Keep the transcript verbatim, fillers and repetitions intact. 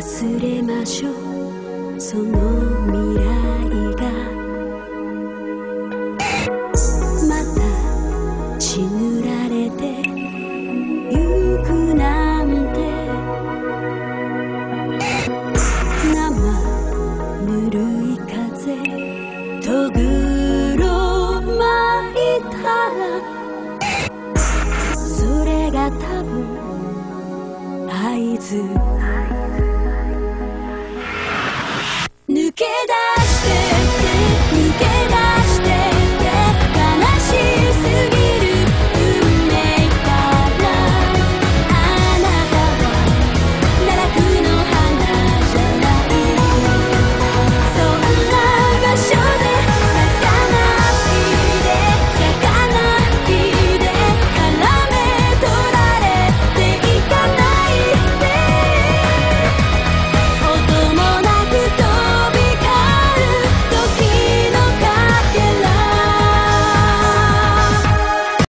忘れましょうその未来がまた血塗られてゆくなんて生ぬるい風とぐろ巻いたらそれが多分合図抜け出